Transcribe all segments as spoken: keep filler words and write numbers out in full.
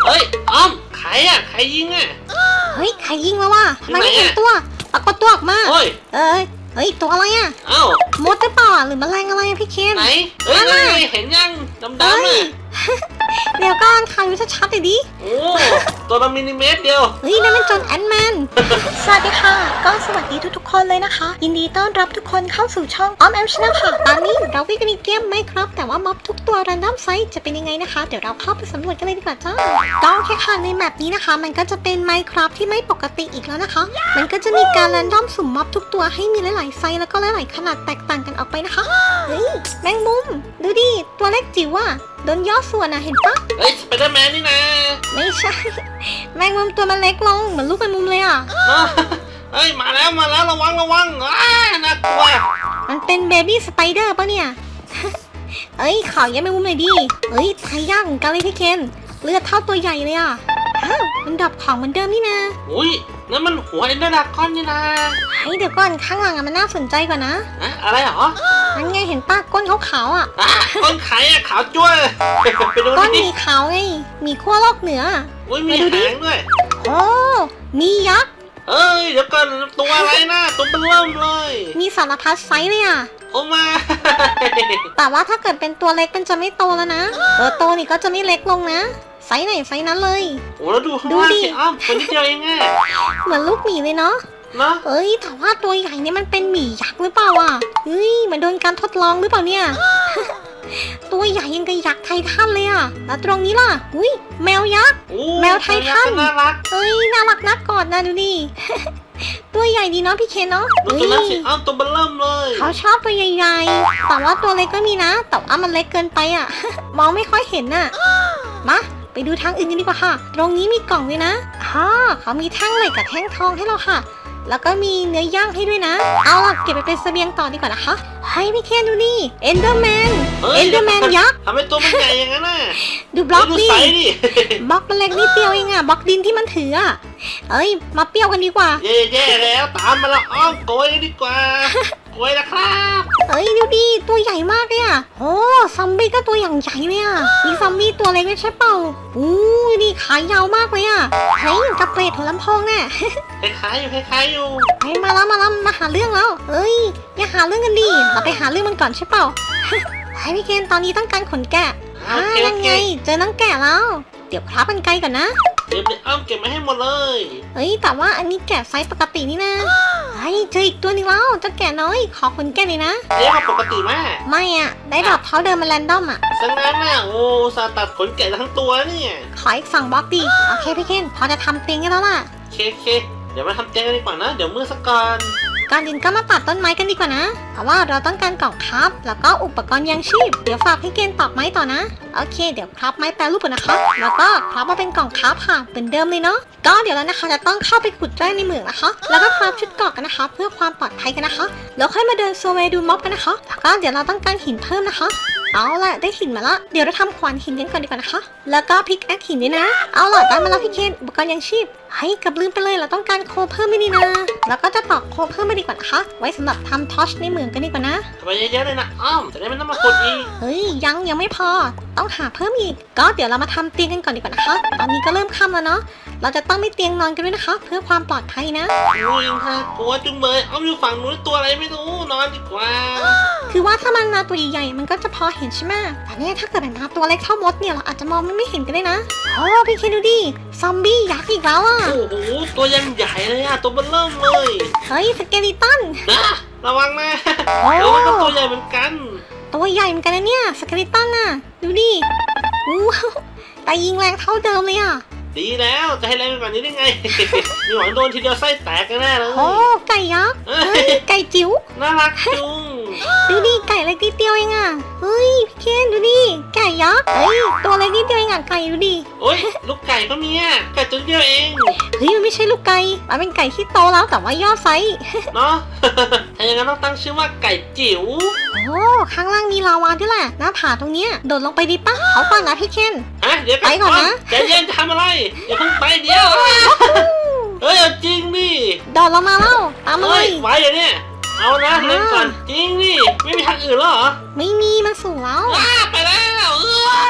เฮ้ยอ้อมใครอ่ะใครยิงอ่ะเฮ้ยใครยิงแล้ววะทำไมไม่เห็นตัวปรากฏตัวออกมาเอ้ยเฮ้ยตัวอะไรอ่ะเอ้ามดหรือเปล่าหรือแมลงอะไรพี่เคนไหนเฮ้ยเห็นยังดำๆอ่ะเดี๋ยวก่อนข่าวชัดๆเลยดิโอ้ตัวละมิลลิเมตรเดียวเฮ้ยนั่นมันจนแอนแมนสวัสดีค่ะก็สวัสดีทุกๆคนเลยนะคะยินดีต้อนรับทุกคนเข้าสู่ช่องออมแอมชาแนลค่ะตอนนี้เราวิ่งกันในเกมไม่ครับแต่ว่าม็อบทุกตัวรันดอมไซส์จะเป็นยังไงนะคะเดี๋ยวเราเข้าไปสำรวจกันเลยดีกว่าจ้าก็แค่ค่ะในแมปนี้นะคะมันก็จะเป็นไมครับที่ไม่ปกติอีกแล้วนะคะมันก็จะมีการรันดอมสุ่มม็อบทุกตัวให้มีหลายๆไซส์แล้วก็หลายๆขนาดแตกต่างกันออกไปนะคะเฮ้ยแมงมุมดูดิตัวเล็กจิ๋วอ่ะโดนย่อส่วนอ่ะเห็นปะเฮ้ยสไปเดอร์แมนนี่นะไม่ใช่แมงมุมตัวมันเล็กลงเหมือนลูกแมงมุมเลยอ่ะเฮ้ยมาแล้วมาแล้วระวังระวังอ้าน่ากลัวมันเป็นเบบี้สไปเดอร์ปะเนี่ยเอ้ยข่าวยังแมงมุมหน่อยดิเฮ้ยไทยยากเหมือนกันเลยพี่เคนเลือดเท่าตัวใหญ่เลยอ่ะอ้าวมันดับของเหมือนเดิมนี่นะอุ้ยนั่นมันหัวเอ็นเดอร์ดากอนนี่นะเฮ้ยเดี๋ยวก่อนข้างหลังอะมันน่าสนใจกว่านะอะอะไรหรอมันไงเห็นป้าก้นขาวๆอ่ะก้นไข่อะขาวจ้วยก้นมีขาวไงมีขั้วโลกเหนืออุ้ยมีหางด้วยโอ้มียักษ์เอ้ยเดี๋ยวก่อนตัวอะไรนะตัวเป็นเริ่มเลยมีสารพัดไซส์เลยอ่ะโอ้มาแต่ว่าถ้าเกิดเป็นตัวเล็กเป็นจะไม่โตแล้วนะเออโตนี่ก็จะไม่เล็กลงนะไซส์ไหนไซส์นั้นเลยโอ้แล้วดูข้างล่างสิอ้อมคนที่เดียวเองไงเหมือนลูกหมีเลยเนาะเนาะเอ้ยแต่ว่าตัวใหญ่เนี่ยมันเป็นหมียักษ์หรือเปล่าอ่ะเฮ้ยมันโดนการทดลองหรือเปล่าเนี่ยตัวใหญ่ยังกับยักษ์ไททันเลยอ่ะแล้วตรงนี้ล่ะอุ้ยแมวยักษ์แมวไททันน่ารักเอ้ยน่ารักนักกอดนะดูดิตัวใหญ่ดีเนาะพี่เคนเนาะตัวนั้นสิอ้าวตัวเบลเริ่มเลยเขาชอบตัวใหญ่ๆแต่ว่าตัวเล็กก็มีนะแต่ว่ามันเล็กเกินไปอ่ะมองไม่ค่อยเห็นน่ะมาไปดูทางอื่นกันดีกว่าค่ะตรงนี้มีกล่องด้วยนะฮ่าเขามีแท่งเหล็กกับแท่งทองให้เราค่ะแล้วก็มีเนื้อย่างให้ด้วยนะเอาล่ะเก็บไปเป็นเสบียงต่อดีกว่านะคะให้พี่เคนดูนี่เอนเดอร์แมนเอนเดอร์แมนยักษ์ทำไมตัวมันใหญ่อย่างนั้นน่ะดูบล็อกดิบล็อกมันเล็กนิดเดียวเองอ่ะบล็อกดินที่มันถืออ่ะเอ้ยมาเปรี้ยวกันดีกว่าเย่แย่แล้วตามมาแล้วอ้อมโกยดีกว่าโกยนะครับเอ้ยดูดิตัวใหญ่มากเลยอ่ะโอ้ซอมบี้ก็ตัวอย่างใหญ่เลยอ่ะมีซอมบี้ตัวเล็กไม่ใช่เปล่าอู้นี่ขายาวมากเลยอ่ะเฮ้ยกระเปรตหัวลำโพงแน่คล้ายๆอยู่คล้ายๆอยู่เฮ้ยมาแล้วมาแล้วมาหาเรื่องแล้วเอ้ยอย่าหาเรื่องกันดิเราไปหาเรื่องมันก่อนใช่เปล่าให้พี่เคนตอนนี้ต้องการขนแกะอ่ายังไงเจอน้องแกะแล้วเดี๋ยวคราบกันไกลก่อนนะเดี๋ยวอ้อมเก็บมาให้หมดเลยเฮ้ยแต่ว่าอันนี้แกะไซส์ปกตินี่นะเฮ้ยเจออีกตัวนึงแล้วเจ้าแกะน้อยขอขนแกะหน่อยนะเอ๊ะปกติไหมไม่อ่ะได้ดอกเท้าเดิมมาแรนดอมอ่ะสังงั้นน่ะโอ้ซาตัดขนแกะทั้งตัวเนี่ยขออีกสองบล็อกดิโอเคพี่เคนพอจะทำเตียงกันแล้วล่ะเคเคเดี๋ยวมาทำเตียงกันดีกว่านะเดี๋ยวมือสักก่อนก่อนอื่นก็มาตัดต้นไม้กันดีกว่านะเพราะว่าเราต้องการกล่องครับแล้วก็อุปกรณ์ยังชีพเดี๋ยวฝากพี่เกณฑ์ตอกไม้ต่อนะโอเคเดี๋ยวครับไม้แปรรูปก่อนนะคะแล้วก็ครับมาเป็นกล่องครับค่ะเหมือนเดิมเลยเนาะก็เดี๋ยวแล้วนะคะจะต้องเข้าไปขุดแร่ในเหมืองนะคะแล้วก็ครับชุดเกราะกันนะคะเพื่อความปลอดภัยกันนะคะแล้วค่อยมาเดินโซเวดูม็อบกันนะคะแล้วก็เดี๋ยวเราต้องการหินเพิ่มนะคะเอาล่ะได้หินมาละเดี๋ยวเราทำขวานหินกันก่อนดีกว่านะคะแล้วก็พิกแอคหินด้วยนะเอาล่ะได้มาแล้วพี่เคนอุปกรณ์ยังชีพให้กับลืมไปเลยเราต้องการโคเพิ่มไม่นี่นะแล้วก็จะตอกโคเพิ่มไปดีกว่านะคะไว้สำหรับทำทอชในเหมืองกันดีกว่านะทำไปเยอะๆเลยนะอ้อมจะได้ไม่ต้องมาขุดอีกเฮ้ยยังยังไม่พอต้องหาเพิ่มอีกก็เดี๋ยวเรามาทำเตียงกันก่อนดีกว่านะคะตอนนี้ก็เริ่มค่ำแล้วเนาะเราจะต้องไม่เตียงนอนกันด้วยนะคะเพื่อความปลอดภัยนะโอ้ยค่ะกลัวจุงเบยอ้อมอยู่ฝั่งนู้นตัวอะไรไม่รู้นอนดีกว่าคือว่าถ้ามันมาตัวใหญ่ๆมันก็จะพอเห็นใช่ไหมแต่เนี่ยถ้าเกิดมันมาตัวเล็กเท่ามดเนี่ยเราอาจจะมองไม่เห็นกันได้นะโอ้พี่คิดดูดิซอมบี้ยักษ์อีกแล้วอ่ะโอ้โหตัวยังใหญ่เลยอ่ะตัวเบิ่มเริ่มเลยเฮ้ยสเกลิตันนะระวังนะโอ้ยก็ตัวใหญ่เหมือนกันตัวใหญ่เหมือนกันนะเนี่ยสเกลิตันน่ะดูดิอู้แต่ยิงแรงเท่าเดิมเลยอ่ะดีแล้วจะให้แรงกว่านี้ได้ไงมีหวังโดนทีเดียวไส้แตกกันแน่เลยโอ้ไก่ยักษ์ไก่จิ๋วน่ารักจุงดูดิไก่เล็กนิดเดียวเองอ่ะเฮ้ยพี่เคนดูดิไก่ยักษ์เฮ้ยตัวเล็กนิดเดียวเองอ่ะไก่ดูดิโอ้ยลูกไก่ก็มีอ่ะไก่ตัวเดียวเองเฮ้ยมันไม่ใช่ลูกไก่มันเป็นไก่ที่โตแล้วแต่ว่าย่อไซส์เนาะถ้าอย่างนั้นต้องตั้งชื่อว่าไก่จิ๋วโอ้ข้างล่างมีลาวาด้วยแหละหน้าผาตรงเนี้ยโดดลงไปดิปะเขาก่อนนะพี่เคนอ่ะเดี๋ยวไปก่อนนะใจเย็นทำอะไรอย่าเพิ่งไปเดี๋ยวเฮ้ยจริงดิโดดลงมาแล้วตามมาเลยไหวอย่างเนี้ยเอานะเล่นก่อนจริงดิไม่มีทางอื่นหรอไม่มีมันสูงแล้วไปแล้วเออ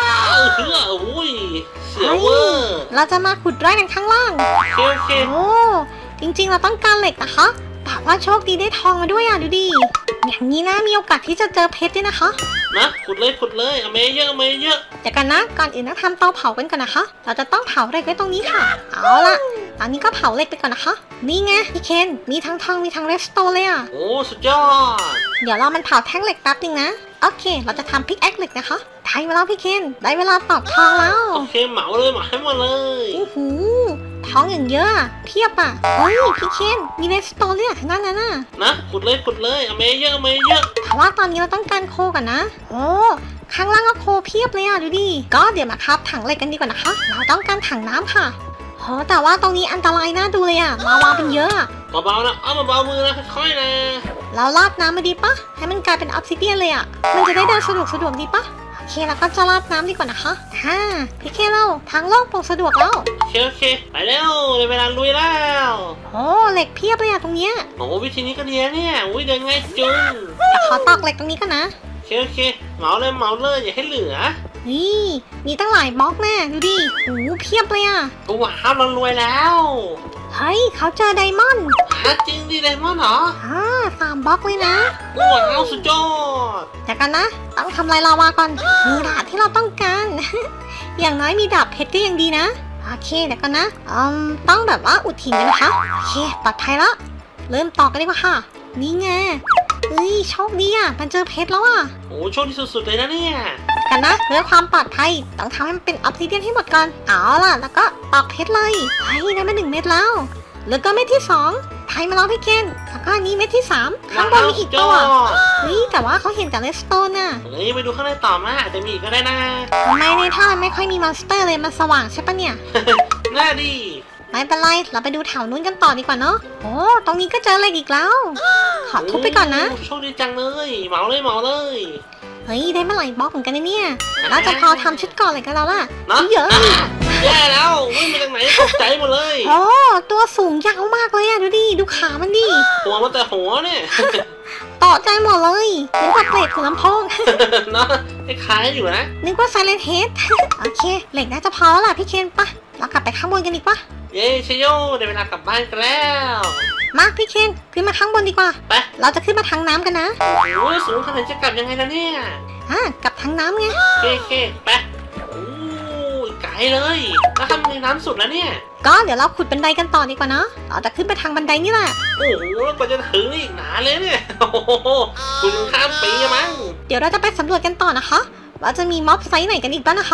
อเฮืออุ้ยเสียวเวอร์เราจะมาขุดแร่กันข้างล่างโอเคโอเคโอ้จริงๆเราต้องการเหล็กนะคะแต่ว่าโชคดีได้ทองมาด้วยอ่ะดูดิอย่างนี้นะมีโอกาสที่จะเจอเพชรด้วยนะคะนะขุดเลยขุดเลยเอาเมเยอะเอาเมเยอะเดี๋ยวกันนะก่อนอื่นต้องทำเตาเผากันก่อนนะคะ เราจะต้องเผาเหล็กไว้ตรงนี้ค่ะเอาล่ะตอนนี้ก็เผาเหล็กไปก่อนนะคะนี่ไงพี่เคนมีทั้งทองมีทั้งเรสโตนเลยอ่ะโอ้สุดยอดเดี๋ยวเรามันเผาแท่งเหล็กแป๊บนึงนะโอเคเราจะทำพิกแอคเหล็กนะคะได้เวลาพี่เคนได้เวลาตอกทองแล้วโอเคเหมาเลยเหมาให้หมดเลยโอ้โหท้องอย่างเยอะอะเพียบอ่ะเฮ้ยพี่เคนมีเลสโตนเลยอะทั้งนั้นนะน่ะนะขุดเลยขุดเลยเอาเมเยอะเอาเมเยอะแต่ว่าตอนนี้เราต้องการโคก่อนนะโอ้ข้างล่างก็โคเพียบเลยอ่ะดูดิก็เดี๋ยวมาครับถังเหล็กกันดีกว่านะคะเราต้องการถังน้ำค่ะโอ้แต่ว่าตรงนี้อันตรายน่าดูเลยอ่ะลาวาเป็นเยอะอะเบาๆนะเอาเบาๆมือนะค่อยๆนะเราราดน้ำมาดีปะให้มันกลายเป็นออฟซิเดียนเลยอ่ะมันจะได้เดินสะดวกสะดวกดีปะโอเคแล้วก็จะราดน้ำดีกว่านะคะฮ่าพี่เคเราทางโล่งโปร่งสะดวกแล้วโอเคโอเคไปแล้วในเวลาลุยแล้วโอ้เหล็กเพียบเลยอะตรงเนี้ยโอ้วิธีนี้ก็ดีนะเนี่ยอุ้ยเดินง่ายจุงแต่ขอตอกเหล็กตรงนี้กันนะโอเคโอเคเหมาเลยเหมาเลยอย่าให้เหลือนี่มีตั้งหลายบล็อกแน่ดูดิโอ้เพียบเลยอะว้าวเรารวยแล้วเฮ้ยเขาเจอไดมอนด์หาจริงดิไดมอนด์เหรออ่าสามบล็อกเลยนะว้าวสุดยอดเดี๋ยวกันนะต้องทำลายลาวาก่อนมีดาบที่เราต้องการ อย่างน้อยมีดาบเพชรก็ยังดีนะโอเคเดี๋ยวกันนะอืมต้องแบบว่าอุดหินกันนะคะโอเคปลอดภัยแล้วเริ่มตอกกันดีกว่าค่ะนี่ไงเฮ้ยโชคดีอ่ะมันเจอเพชรแล้วอ่ะโอ้โชคดีสุดๆเลยนะเนี่ยกันนะเพื่อความปลอดภัยต้องทำให้มันเป็นออฟซิเดียนให้หมดก่อนเอาล่ะแล้วก็ตอกเพชรเลยเฮ้ยได้มาหนึ่งเม็ดแล้วแล้วก็เม็ดที่สองไทยมาแล้วพี่เคนแล้วก็อันนี้เม็ดที่สามข้างบนมีอีกตัวเฮ้ยแต่ว่าเขาเห็นแต่เลสโตนน่ะเฮ้ยไปดูข้างในต่อมาอาจจะมีอีกก็ได้นะทำไมในท่ามันไม่ค่อยมีมอนสเตอร์เลยมันสว่างใช่ปะเนี่ยน่าดีไม่เป็นไรเราไปดูแถวนู้นกันต่อดีกว่าเนาะโอ้ตรงนี้ก็เจอเหล็กอีกแล้ว ขอทุบไปก่อนนะโชคดีจังเลยเหมาเลยเหมาเลยเฮ้ยได้มาหลายบล็อกเหมือนกันนะเนี่ยน่าจะพอทำชุดก่อนเลยกันแล้วล่ะเนาะเยอะแย่แล้ววิ่งมาจากไหนตกใจหมดเลยโอ้ตัวสูงยาวมากเลยอะดูดิดูขามันดิหัวมันแต่หัวเนี่ยต่อใจหมดเลยนึกว่าเปลดหัวลำโพงเนาะคล้ายๆอยู่นะนึกว่าไซเลนเฮด โอเคเหล็กน่าจะพอแล้วล่ะพี่เคนปะเรากลับไปข้างบนกันดีกว่าเย้ชโยได้เวลากลับบ้านกันแล้วมาพี่เคนขึ้นมาข้างบนดีกว่าไปเราจะขึ้นมาทางน้ำกันนะโอ้ยสูงขนาดจะกลับยังไงล่ะเนี่ยอ่ะกลับทางน้ำไงเคเคไปโอ้ยไกลเลยแล้วทำในน้ำสุดแล้วเนี่ยก็เดี๋ยวเราขุดบันไดกันต่อดีกว่าเนาะเราจะขึ้นไปทางบันไดนี่แหละโอ้โหกว่าจะถึงนี่อีกนานเลยเนี่ยโอ้โหคุณข้ามปีอะมั้งเดี๋ยวเราจะไปสำรวจกันต่อนะคะว่าจะมีม็อบไซส์ไหนกันอีกบ้างนะคะ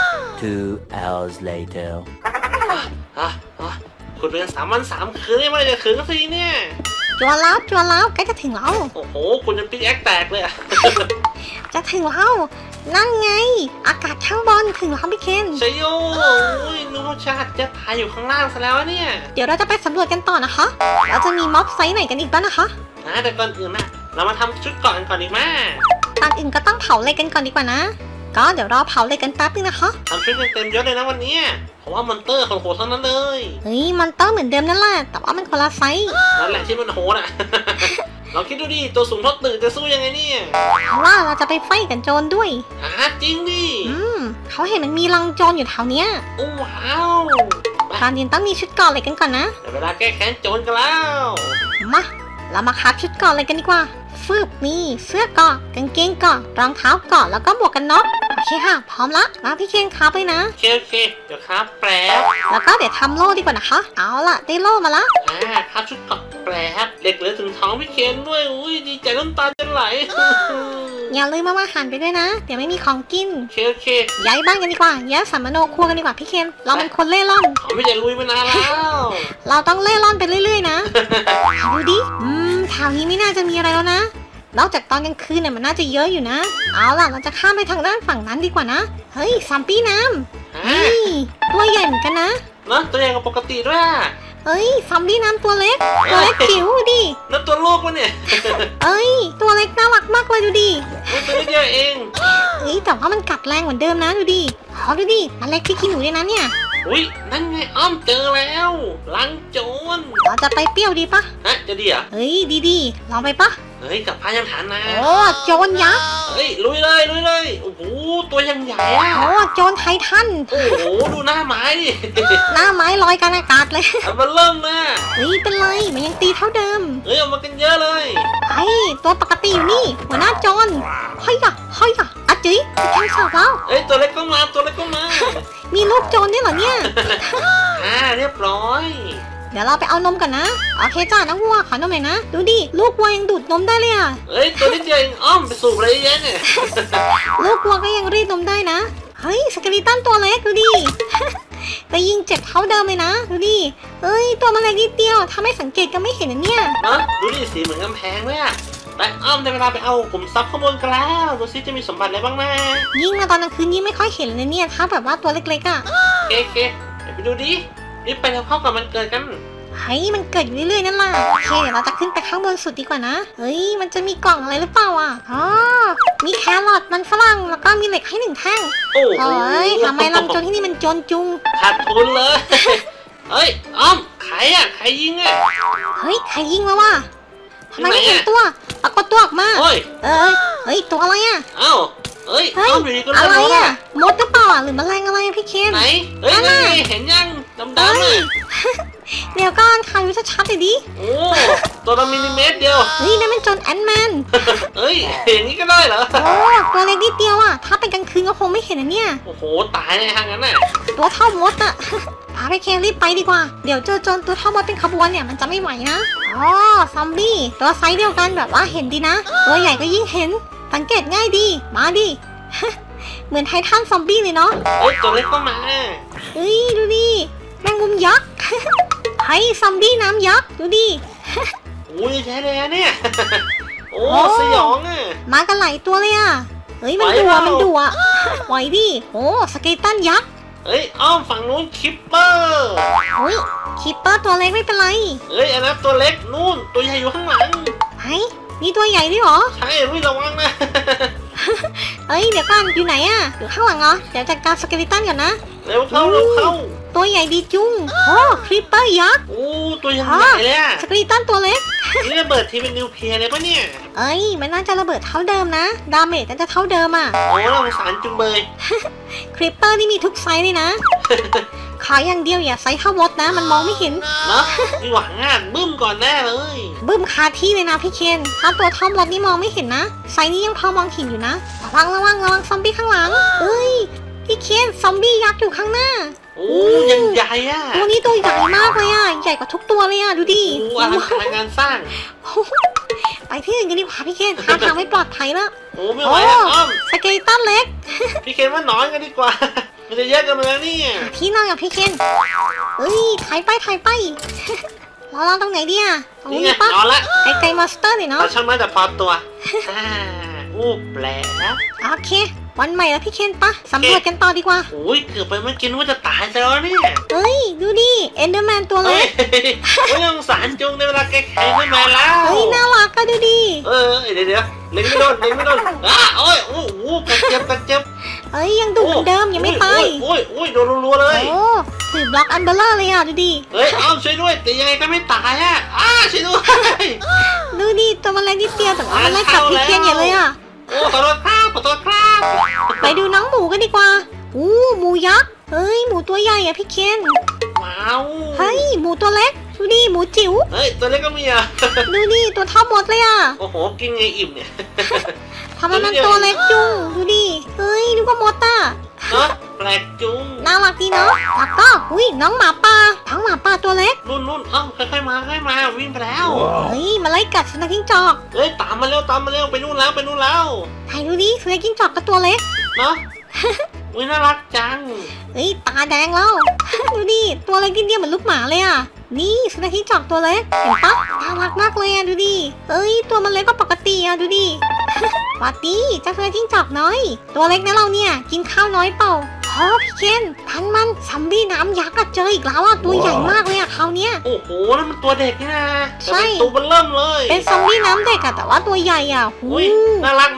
Two hours later. อ่ะอ่ะคุณเรียนสามวันสามคืนนี่ไม่จะถึงสิเนี่ยจวนแล้วจวนแล้วใกล้จะถึงแล้วโอ้โหคุณจะปิ๊กแอคแตกเลยอะจะถึงแล้วนั่นไง อากาศข้างบนถึงแล้วพี่เคนชโยโอ้ยนึกว่าชาติจะพายอยู่ข้างล่างซะแล้วเนี่ยเดี๋ยวเราจะไปสำรวจกันต่อนะคะเราจะมีม็อบไซส์ไหนกันอีกบ้างนะคะนะแต่ก่อนอื่นนะเรามาทำชุดเกาะกันก่อนดีกว่าก่อนอื่นก็ต้องเผาเหล็กกันก่อนดีกว่านะ ก็เดี๋ยวรอเผาเหล็กกันแป๊บนึงนะคะทำชุดกันเต็มยศเลยนะวันนี้เพราะว่ามอนเตอร์ของโหดทั้งนั้นเลยเฮ้ยมันเตอร์เหมือนเดิมนั่นแหละแต่ว่ามันคนละไซส์นั่นแหละที่มันโหดอ่ะ เราคิดดูดิตัวสูงเท่าตึกจะสู้ยังไงเนี่ยเพราะว่าเราจะไปไฟกับโจรด้วยหาจริงดิอืมเขาเห็นมันมีรังโจรอยู่แถวเนี้ยโอ้ว้าวก่อนอื่นต้องมีชุดเกราะเหล็กกันก่อนนะเดี๋ยวเวลาแก้แค้นโจรกันแล้วมาเรามาคัดชุดเกราะเหล็กกันดีกว่าฟืบนี่เสื้อเกราะกางเกงเกราะรองเท้าเกราะแล้วก็หมวกกันน็อกโอเคค่ะพร้อมละมาพี่เคนครับเลยนะโอเคโอเคเดี๋ยวครับแปรบแล้วก็เดี๋ยวทำโล่ดีกว่านะคะ เอาล่ะได้โล่มาละอ่าครับชุดเกาะแปรบเด็กเหลือถึงท้องพี่เคนด้วยอุ้ยดีใจน้ำตาจะไหลอย่าลืมมามาหันไปด้วยนะ เดี๋ยวไม่มีของกินโอเคโอเคย้ายบ้านกันดีกว่าย้ายสัมมโนครัวกันดีกว่าพี่เคนเราเป็นคนเล่ร่อนเขาไม่ได้ลุยมานานแล้วเราต้องเล่ร่อนไปเรื่อยๆนะดูดิอืมแถวนี้ไม่น่าจะมีอะไรแล้วนะนอกจากตอนกลางคืนเนี่ยมันน่าจะเยอะอยู่นะเอาล่ะเราจะข้ามไปทางด้านฝั่งนั้นดีกว่านะเฮ้ยซัมปี้น้ำอ่านี่ตัวใหญ่เหมือนกันนะเนาะตัวใหญ่กว่าปกติด้วยอะเอ้ยซัมบี้น้ำตัวเล็กตัวเล็กจิ๋วดิแล้วตัวโลกวะเนี่ยเอ้ยตัวเล็กน่ารักมากเลยดูดิมันตัวนิดเดียวเองเอ้ยแต่ว่ามันกัดแรงเหมือนเดิมนะดูดิอ๋อดูดิมันเล็กที่ขี้หนูด้วยนะเนี่ยอุ้ยนั่นไงอ้อมเจอแล้วลังโจรเราจะไปเปรี้ยวดีปะฮะจะดีเหรอเฮ้ยดีๆลองไปปะเฮ้ยกับพายังฐานนะโอ้โจรยักษ์เฮ้ยลุยเลยลุยเลยโอ้โหตัวยังใหญ่อะโอ้โจรไททันโอ้โหดูหน้าไม้ดิหน้าไม้ลอยกลางอากาศเลยเอามาเริ่มนะเฮ้ยเป็นไรมันยังตีเท่าเดิมเฮ้ยเอามากันเยอะเลยไอ้ตัวปกติอยู่นี่หัวหน้าโจรเฮ้ยอะเฮ้ยอะอ่ะจุ๊ยจะแข่งสอบแล้วเฮ้ยตัวเล็กก็มาตัวเล็กก็มามีลูกโจรด้วยเหรอเนี่ยอ่าเรียบร้อยเดี๋ยวเราไปเอานมกันนะโอเคจ้าน้องวัวขอนมหน่อยนะดูดิลูกวัวยังดูดนมได้เลยอะเฮ้ยตัวนิดเดียวเองอ้อมไปสูบอะไรเยอะเนี่ยลูกวัวก็ยังรีดนมได้นะเฮ้ยสเกลิตันตัวเล็กดูดิ แต่ยิงเจ็บเท่าเดิมเลยนะดูดิเฮ้ยตัวมันเล็กนิดเดียวถ้าไม่สังเกตก็ไม่เห็นนะเนี่ยฮะดูดิสีเหมือนกำแพงเลยอะแต่อ้อมได้เวลาไปเอาขุมทรัพย์ข้างบนกันแล้วดูซิจะมีสมบัติอะไรบ้างนะยิ่งมาตอนกลางคืนยิ่งไม่ค่อยเห็นเลยเนี่ยถ้าแบบว่าตัวเล็กๆอ่ะโอเคโอเคเดี๋ยวไปดูดิรีบไปแล้วเข้ากับมันเกิดกันเฮ้ยมันเกิดอยู่เรื่อยๆนั่นล่ะโอเคเดี๋ยวเราจะขึ้นไปข้างบนสุดดีกว่านะเฮ้ยมันจะมีกล่องอะไรหรือเปล่าอ่ะอ๋อมีแครอทมันฝรั่งแล้วก็มีเหล็กให้หนึ่งแท่งโอ้โหเฮ้ยทำไมลำโจรที่นี่มันจนจุงขาดทุนเลย เฮ้ยอ้อมใครอะใครยิงอะเฮ้ยใครยิงแล้ววะทำไมไม่ที่ไหนอะเห็นตัวปรากฏตัวออกมาโอ้ยเอ้ยเฮ้ยตัวอะไรอ่ะเอ้าเฮ้ยเฮ้ยอ้อมอยู่ดีก็อะเลื่อนไรรถอ่ะอะมดหรือเปล่าอ่ะหรือแมลงอะไรอะพี่เคนไหนเฮ้ยนั่นั่นนน่ะไงเห็นยังดำเฮ้ๆอะย เดี๋ยวก่อนข่าวอยู่ชัดๆเลยดิโอ้ตัวละมิลลิเมตรเดียวเฮ้ยนั่นมันโจรแอนด์แมนเฮ้ยอย่างนี้ก็ได้เหรอโอ้ตัวเล็กนิดเดียวอ่ะ ถ้าเป็นกลางคืนก็คงไม่เห็นนะเนี่ยโอ้โหตายในทางนั้นน่ะตัวเท่ามดอ่ะ พาไปเครีบไปดีกว่า เดี๋ยวเจอโจรตัวเท่ามดเป็นขบวนเนี่ยมันจะไม่ไหวนะอ๋อซอมบี้ตัวไซส์เดียวกันแบบว่าเห็นดีนะ ตัวใหญ่ก็ยิ่งเห็น สังเกตง่ายดี มาดิ เหมือนไททันซอมบี้เลยเนาะเฮ้ยตัวเล็กก็มาเฮ้ยดูดิแมงมุมยักษ์ ไฮ้ซอมบี้น้ำยักษ์ดูดิโอ้ยใช่เลยอะเนี่ย โอ้โอ้สยองอ่ะมากันหลายตัวเลยอ่ะ เฮ้ยมันไหวดุเปอ่ะล่ามันดุอ่ะ ไหวดิโอ้สเกตันยักษ์เฮ้ยอ้อมฝั่งนู้นคิปเปอร์เฮ้ยคิปเปอร์ตัวเล็กไม่เป็นไรเฮ้ยอันนั้นตัวเล็กนู่นตัวใหญ่อยู่ข้างหลังไฮ้มีตัวใหญ่ด้วยเหรอใช่รุ่ยระวังนะเฮ้ยเดี๋ยวก่อนอยู่ไหนอ่ะอยู่ข้างหลังเหรอ เดี๋ยวจัดการสเกลิตันก่อนนะเร็วเข้าเร็วเข้าตัวใหญ่ดีจุ้งโอ้คริปเปอร์ยักษ์โอ้ตัวยังใหญ่เลยอะสเกลิตันตัวเล็กนี่ระเบิดทีเป็นนิวเคลียร์เลยปะเนี่ยเอ้ยมันน่าจะระเบิดเท่าเดิมนะ ดาเมจน่าจะเท่าเดิมอ่ะโอ้เราสารจุงเบยคริปเปอร์นี่มีทุกไซส์เลยนะ ขออย่างเดียวอย่าไซส์เท่ามดนะ มันมองไม่เห็นเนาะมีหวังอ่ะบึ้มก่อนแน่เลยบึ้มคาที่เลยนะพี่เคนถ้าตัวเท่ามดนี่มองไม่เห็นนะ ไซส์นี้ยังพอมองเห็นอยู่นะ ระวังระวังระวังซอมบี้ข้างหลังเอ้ยพี่เคนซอมบี้ยักษ์อยู่ข้างหน้าโอ้ยังใหญ่อ่ะตัวนี้ตัวใหญ่มากเลยอ่ะ ใหญ่กว่าทุกตัวเลยอ่ะ ดูดิโอ้อลังการงานสร้างไปที่อื่นกันดีกว่าพี่เคนหาทางไม่ปลอดภัยแล้วโอ้ไม่ไหวแล้วอ้อมสเกลิตันเล็กพี่เคนว่านอนกันดีกว่า มันจะเยอะกันมาแล้วเนี่ยหาที่นอนกับพี่เคนเอ้ยถ่ายไปถ่ายไป เรานอนตรงไหนดีอ่ะตรงนี่นี้ไงปะนอนละไกลๆมอนสเตอร์หน่อยเนาะเราช่างมาแต่พอตัวอ่าอู้แปลกนะโอเค วันใหม่แล้วพี่เคนปะสำรวจกันต่อดีกว่าโอ้ยเกือบไปเมื่อกี้นึกว่าจะตายซะแล้วเนี่ยเฮ้ย ดูดิ เอนเดอร์แมนตัวเฮ้เล็ยกโอ้ยสงสารจุงในเวลาแกแข็งไม่มาแล้วเฮ้ย น่ารักก็ดูดิเออเดี๋ยวเดี๋ยวเล็งไม่โดนเล็งไม่โดนอ้าโอ้ยโอ้โหกระเจ็บกระเจ็บเฮ้ย ยังดูเหมือนเดิมยังไม่ตายโอ้ยโอ้ยโดนรัวๆเลยโอ้ถือบล็อกอันเบลเลอร์เลยอ่ะ ดูดิเฮ้ยอ้อมช่วยด้วยแต่ยังไงก็ไม่ตายอ่ะอ้าช่วยด้วยดูดิ ตัวมันเล็กนิดเดียวแต่ว่ามันไล่กัดพี่เคนใหญ่เลยอ่ะโอ้ขอโทษครับขอโทษครับไปดูน้องหมูกันดีกว่าอู้หมูยักษ์ เฮ้ย หมูตัวใหญ่อ่ะพี่เคนว้าวเฮ้ย หมูตัวเล็ก ดูดิ หมูจิ๋วเฮ้ยตัวเล็กก็มีอ่ะดูดิ ตัวเท่าหมดเลยอ่ะโอ้โหกินไงอิ่มเนี่ยทำไมมันตัวเล็กจุงดูดิ เฮ้ยนึกว่าหมดอ่ะเนาะแปลกจุงน่ารักดีเนาะแล้วก็อุ้ยน้องหมาป่าทั้งหมาป่าตัวเล็กนุ่นนุ่นเอ้าค่อยๆมาค่อยๆมาวิ่งไปแล้วเฮ้ยมาไล่กัดสุนัขจิ้งจอกเฮ้ยตามมาเร็วตามมาเร็วไปนู่นแล้วไปนู่นแล้วไหนดูดิสุนัขจิ้งจอกก็ตัวเล็กเนาะ อุ้ยน่ารักจังเฮ้ยตาแดงแล้ว ดูดิตัวเล็กนิดเดียวเหมือนลูกหมาเลยอ่ะนี่สุนัขจิ้งจอกตัวเล็กเห็นปะน่ารักมากเลยอ่ะดูดิเอ้ยตัวมันเล็กก็ปกติอ่ะดูดิ สวัสดีเจ้าสุนัขจิ้งจอกน้อย ตัวเล็กนะเราเนี่ยกินข้าวน้อยเปล่าโอ้พี่เคนทันมันซัมบี้น้ำยักษ์อะเจออีกแล้วอ่ะตัวใหญ่มากเลยอ่ะคราวเนี้ยโอ้โหนั่นมันตัวเด็กนี่นะแต่ใช่เป็นตัวเบลเริ่มเลยเป็นซอมบี้น้ำเด็กอะแต่ว่าตัวใหญ่อะหูอุ้ยน่ารักเนาะ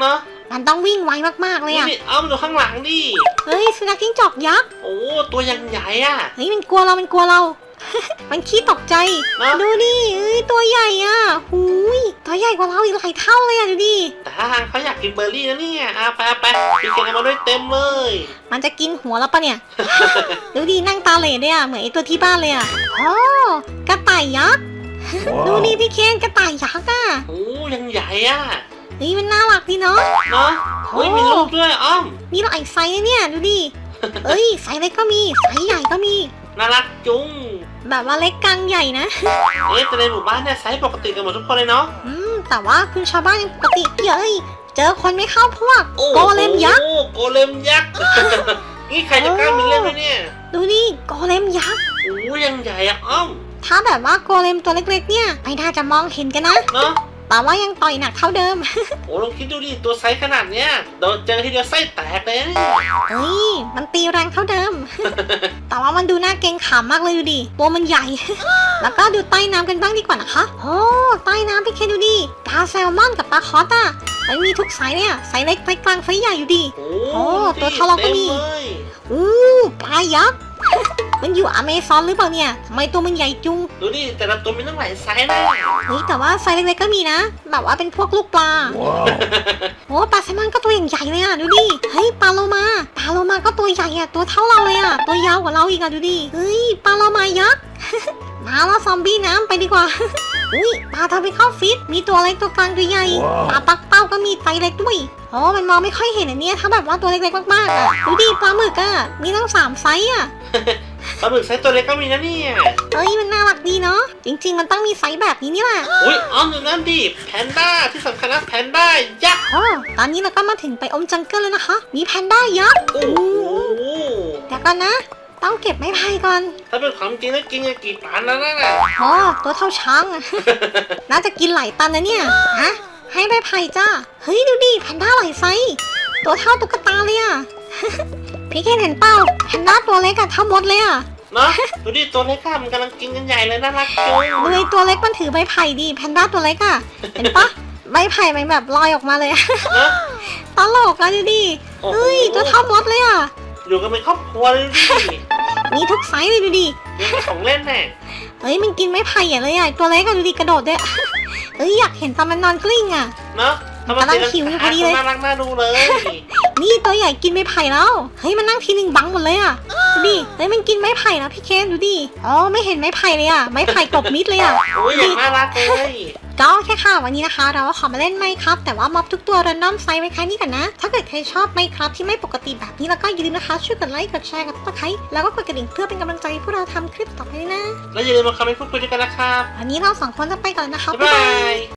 มันต้องวิ่งไวมากๆเลยอะนี่อ้อมดูข้างหลังดิเฮ้ยสุนัขจิ้งจอกยักษ์โอ้ตัวยังใหญ่อะเฮ้ยมันกลัวเรา มันกลัวเรา มันขี้ตกใจนะดูดิเอ้ยตัวใหญ่อะหูยตัวใหญ่กว่าเราอีกหลายเท่าเลยอะดูดิแต่ถ้าทางเขาอยากกินเบอร์รี่นะเนี่ยอ่ะไปไปพี่เคนเอามาด้วยเต็มเลยมันจะกินหัวเราปะเนี่ย ดูดินั่งตาเหล่ด้วยอะเหมือนไอตัวที่บ้านเลยอะโอ้กระต่ายยักษ์ ดูดิพี่เคนกระต่ายยักษ์อะโอ้ยังใหญ่อะเฮ้ยมันน่ารักดีเนาะเนาะเฮ้ยมีลูกด้วยอ้อมมีหลายไซส์เนี่ยดูดิ เอ้ยไซส์เล็กก็มีไซส์ใหญ่ก็มีน่ารักจุงแบบว่าเล็กกลางใหญ่นะเอ๊ะแต่ในหมู่บ้านเนี่ยไซส์ปกติกันหมดทุกคนเลยเนาะอืมแต่ว่าคุณชาวบ้านยังปกติเอ้ยเจอคนไม่เข้าพวกโอ้โกเลมยักษ์โอ้โกเลมยักษ์ นี่ใครจะกล้ามีเรื่องไหมเนี่ยดูนี่โกเลมยักษ์โอ้ยังใหญ่อะอ้อมถ้าแบบว่าโกเลมตัวเล็กๆเนี่ยไม่น่าจะมองเห็นกันนะเนาะแต่ว่ายังต่อยหนักเท่าเดิมโอ้ลองคิดดูดิตัวไซส์ขนาดเนี้ยโดนเจอทีเดียวไส้แตกเลยนะเอ้ยมันตีแรงเท่าเดิม แต่ว่ามันดูน่าเกรงขามมากเลยดูดิตัวมันใหญ่ แล้วก็ดูใต้น้ำกันบ้างดีกว่านะคะโอ้ใต้น้ำพี่เคนดูดิปลาแซลมอนกับปลาคอสอะมันมีทุกไซส์เนี่ยไซส์เล็กไซส์กลางไซส์ใหญ่อยู่ดิโอ้โอ้ตัวเท่าเราก็มีต็เลยอู้ปลายักษ์ มันอยู่อเมซอนหรือเปล่าเนี่ยทำไมตัวมันใหญ่จุงดูดิแต่ละตัวมีตั้งหลายไซส์นะเฮ้ยแต่ว่าไซส์เล็กๆก็มีนะ แบบว่าเป็นพวกลูกปลา โอ้ปลาแซลมอนก็ตัวใหญ่ๆเลยอ่ะดูดิ เฮ้ยปลาโลมาปลาโลมาก็ตัวใหญ่อ่ะตัวเท่าเราเลยอ่ะตัวยาวกว่าเราอีกอ่ะดูดิ เฮ้ยปลาโลมายักษ์ มาแล้วซอมบี้น้ำไปดีกว่า อุ้ยปลาทอปิคอลฟิชมีตัวเล็กตัวกลางตัวใหญ่ปลาปักเป้าก็มีไซส์เล็กด้วยโอ้มันมองไม่ค่อยเห็นอันเนี้ยถ้าแบบว่าตัวเล็กๆมากๆอ่ะดูดิปลาหมึกอ่ะมีตั้งสามไซส์อ่ะปลาหมึกไซส์ตัวเล็กก็มีนะเนี่ยเอ้ยมันน่ารักดีเนาะจริงๆมันต้องมีไซส์แบบนี้นี่แหละอุ้ยอ้อมดูนั่นดิแพนด้าที่สำคัญนะแพนด้ายักษ์โอ้ตอนนี้เราก็มาถึงไปอมจังเกิลแล้วนะคะ มีแพนด้ายักษ์โอ้โหเดี๋ยวก่อนนะ ต้องเก็บไม้ไผ่ก่อนถ้าเป็นความจริงแล้วกินกันกี่ตันแล้วนะน่ะโอ้ตัวเท่าช้างอะ น่าจะกินหลายตันนะเนี่ยฮะให้ไม้ไผ่จ้าเฮ้ยดูดิแพนด้าหลายไซส์ตัวเท่าตุ๊กตาเลยอะ พี่เคนเห็นเปล่าแพนด้าตัวเล็กอะเท่ามดเลยอะเนาะดูดิตัวเล็กข้ามันกำลังกินกันใหญ่เลยน่ารักจุงดูไอ้ตัวเล็กมันถือไม้ไผ่ดิแพนด้าตัวเล็กอะเห็นปะไม้ไผ่มันแบบลอยออกมาเลยอะเนาะตลกอะดูดิเฮ้ยตัวเท่ามดเลยอะอยู่กันเป็นครอบครัวเลยดูดิมีทุกไซส์เลยดูดิมีของเล่นแน่เฮ้ยมันกินไม้ไผ่อะเลยอะตัวเล็กอะดูดิกระโดดด้วย เฮ้ยอยากเห็นตอนมันนอนกลิ้งอะเนาะทำไมกำลังหิวอยู่พอดีเลยน่ารักน่าดูเลยนี่ตัวใหญ่กินไม้ไผ่แล้ว เฮ้ยมันนั่งทีหนึ่งบังหมดเลยอะดูดิ เฮ้ยมันกินไม้ไผ่แล้วพี่เคนดูดิ อ๋อไม่เห็นไม้ไผ่เลยอะไม้ไผ่กลบมิดเลยอะโอ้ยอย่างน่ารักเลยก็แค่ค่ะวันนี้นะคะ เราก็ขอมาเล่นไมค์ครับแต่ว่าม็อบทุกตัวรันดอมไซส์ไว้แค่นี้กันนะ ถ้าเกิดใครชอบไมค์ครับที่ไม่ปกติแบบนี้แล้วก็อย่าลืมนะคะช่วยกดไลค์กดแชร์กดติดตามแล้วก็กดกระดิ่งเพื่อเป็นกำลังใจให้พวกเราทำคลิปต่อไปด้วยนะแล้วอย่าลืมมาคอมเมนต์พูดคุยด้วยกันนะครับวันนี้เราสองคนจะไปก่อนนะคะบ๊ายบาย